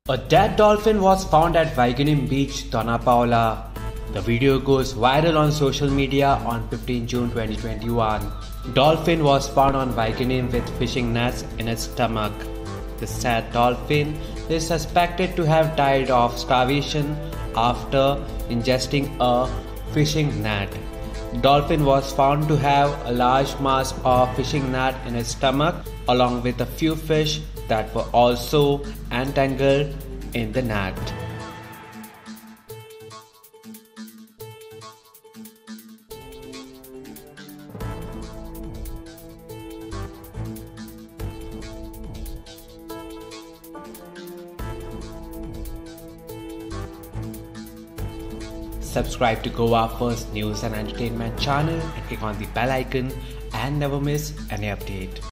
A dead dolphin was found at Vaiguinim beach, Dona Paula. The video goes viral on social media on 15 June 2021. Dolphin was found on Vaiguinim with fishing nets in its stomach. The sad dolphin is suspected to have died of starvation after ingesting a fishing net. Dolphin was found to have a large mass of fishing net in its stomach, along with a few fish that were also entangled in the net. Subscribe to GOA First News and Entertainment channel and click on the bell icon and never miss any update.